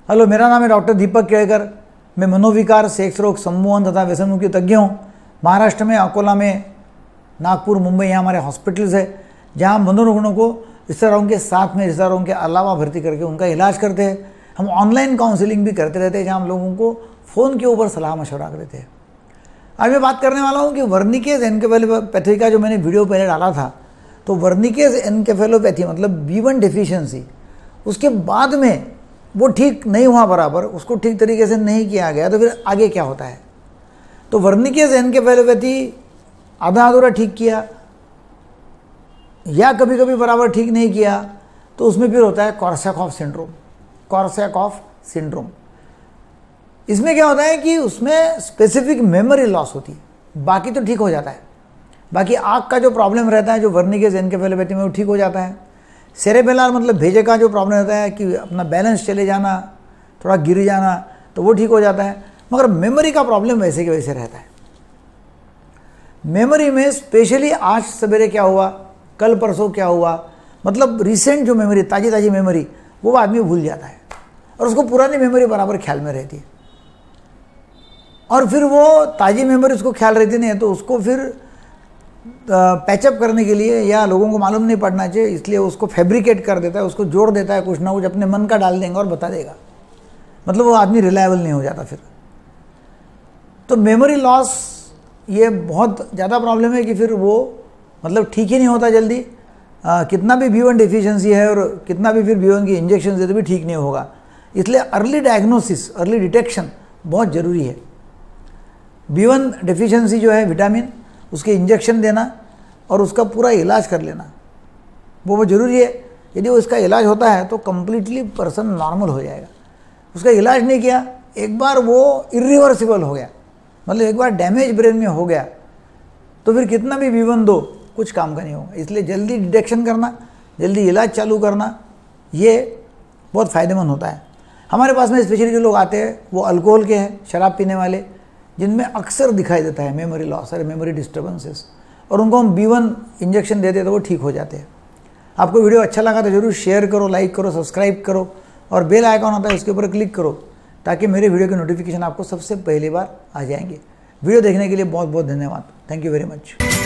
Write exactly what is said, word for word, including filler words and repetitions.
Hello, मेरा नाम है डॉक्टर दीपक केळकर। मैं मनोविकार, सेक्स रोग, सम्मोहन तथा व्यसन मुक्ति तज्ञ हूँ। महाराष्ट्र में, अकोला में, नागपुर, मुंबई, यहाँ हमारे हॉस्पिटल्स है जहाँ हम मनोरोगियों को रिश्तेदारों के साथ में, रिश्तेदारों के अलावा भर्ती करके उनका इलाज करते हैं। हम ऑनलाइन काउंसलिंग भी करते रहते हैं जहाँ हम लोगों को फ़ोन के ऊपर सलाह मशवरा देते हैं। आज मैं बात करने वाला हूँ कि वर्निकेज एनकेफेलोपैथी का जो मैंने वीडियो पहले डाला था, तो वर्निकेज एनकेफेलोपैथी मतलब बी वन डिफिशियंसी, उसके बाद में वो ठीक नहीं हुआ बराबर, उसको ठीक तरीके से नहीं किया गया, तो फिर आगे क्या होता है। तो वर्निकेज एनकेफेलोपैथी आधा अधूरा ठीक किया या कभी कभी बराबर ठीक नहीं किया, तो उसमें फिर होता है कॉर्सैकॉफ सिंड्रोम। कॉर्सैकॉफ सिंड्रोम इसमें क्या होता है कि उसमें स्पेसिफिक मेमोरी लॉस होती है, बाकी तो ठीक हो जाता है। बाकी आँख का जो प्रॉब्लम रहता है, जो वर्निकेज एनकेफेलोपैथी में, वो ठीक हो जाता है। सेरेबेलर मतलब भेजे का जो प्रॉब्लम रहता है कि अपना बैलेंस चले जाना, थोड़ा गिर जाना, तो वो ठीक हो जाता है। मगर मेमोरी का प्रॉब्लम वैसे के वैसे रहता है। मेमोरी में स्पेशली आज सवेरे क्या हुआ, कल परसों क्या हुआ, मतलब रिसेंट जो मेमोरी, ताज़ी ताज़ी मेमोरी, वो आदमी भूल जाता है और उसको पुरानी मेमोरी बराबर ख्याल में रहती है। और फिर वो ताज़ी मेमोरी उसको ख्याल रहती नहीं है, तो उसको फिर पैचअप करने के लिए, या लोगों को मालूम नहीं पड़ना चाहिए इसलिए उसको फैब्रिकेट कर देता है, उसको जोड़ देता है, कुछ ना कुछ अपने मन का डाल देंगे और बता देगा। मतलब वो आदमी रिलायबल नहीं हो जाता फिर। तो मेमोरी लॉस ये बहुत ज़्यादा प्रॉब्लम है कि फिर वो मतलब ठीक ही नहीं होता जल्दी। आ, कितना भी बी वन डिफिशियंसी है और कितना भी फिर बी वन की इंजेक्शन दे तो भी ठीक नहीं होगा। इसलिए अर्ली डायग्नोसिस, अर्ली डिटेक्शन बहुत ज़रूरी है। बी वन डिफिशियंसी जो है विटामिन, उसके इंजेक्शन देना और उसका पूरा इलाज कर लेना, वो वो ज़रूरी है। यदि वो इसका इलाज होता है तो कम्प्लीटली पर्सन नॉर्मल हो जाएगा। उसका इलाज नहीं किया, एक बार वो इरिवर्सिबल हो गया, मतलब एक बार डैमेज ब्रेन में हो गया, तो फिर कितना भी बी वन दो कुछ काम का नहीं होगा। इसलिए जल्दी डिटेक्शन करना, जल्दी इलाज चालू करना, ये बहुत फ़ायदेमंद होता है। हमारे पास में स्पेशली जो लोग आते हैं वो अल्कोहल के हैं, शराब पीने वाले, जिनमें अक्सर दिखाई देता है मेमोरी लॉस और मेमोरी डिस्टर्बेंसेस, और उनको हम बी वन इंजेक्शन देते हैं तो वो ठीक हो जाते हैं। आपको वीडियो अच्छा लगा तो ज़रूर शेयर करो, लाइक करो, सब्सक्राइब करो, और बेल आइकॉन होता है उसके ऊपर क्लिक करो ताकि मेरे वीडियो की नोटिफिकेशन आपको सबसे पहली बार आ जाएंगे। वीडियो देखने के लिए बहुत बहुत धन्यवाद। Thank you very much.